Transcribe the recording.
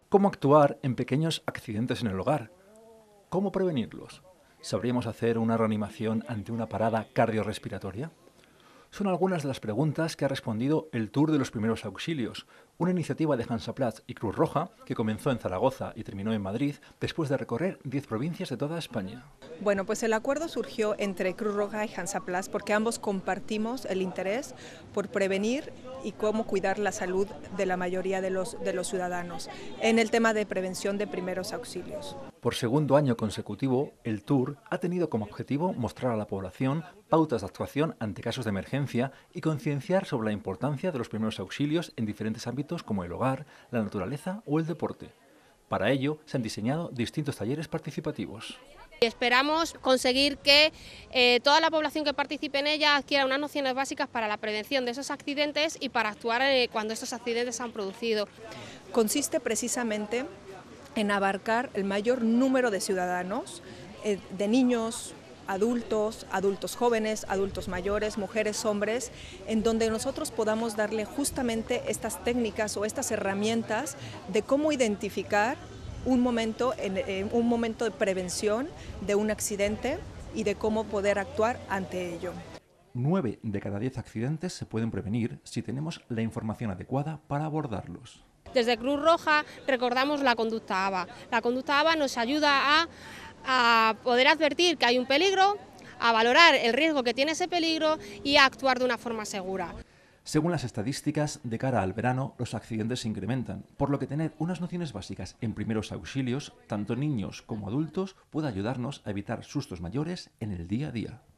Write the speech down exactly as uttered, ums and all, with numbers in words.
¿Cómo actuar en pequeños accidentes en el hogar? ¿Cómo prevenirlos? ¿Sabríamos hacer una reanimación ante una parada cardiorrespiratoria? Son algunas de las preguntas que ha respondido el Tour de los Primeros Auxilios, una iniciativa de Hansaplast y Cruz Roja que comenzó en Zaragoza y terminó en Madrid después de recorrer diez provincias de toda España. Bueno, pues el acuerdo surgió entre Cruz Roja y Hansaplast porque ambos compartimos el interés por prevenir y cómo cuidar la salud de la mayoría de los, de los ciudadanos en el tema de prevención de primeros auxilios. Por segundo año consecutivo, el Tour ha tenido como objetivo mostrar a la población pautas de actuación ante casos de emergencia y concienciar sobre la importancia de los primeros auxilios en diferentes ámbitos como el hogar, la naturaleza o el deporte. Para ello, se han diseñado distintos talleres participativos. Esperamos conseguir que eh, toda la población que participe en ella adquiera unas nociones básicas para la prevención de esos accidentes y para actuar eh, cuando estos accidentes se han producido. Consiste precisamente en abarcar el mayor número de ciudadanos, eh, de niños, adultos, adultos jóvenes, adultos mayores, mujeres, hombres, en donde nosotros podamos darle justamente estas técnicas o estas herramientas de cómo identificar un momento, en, en un momento de prevención de un accidente y de cómo poder actuar ante ello. Nueve de cada diez accidentes se pueden prevenir si tenemos la información adecuada para abordarlos. Desde Cruz Roja recordamos la conducta A B A. La conducta A B A nos ayuda a, a poder advertir que hay un peligro, a valorar el riesgo que tiene ese peligro y a actuar de una forma segura. Según las estadísticas, de cara al verano, los accidentes se incrementan, por lo que tener unas nociones básicas en primeros auxilios, tanto niños como adultos, puede ayudarnos a evitar sustos mayores en el día a día.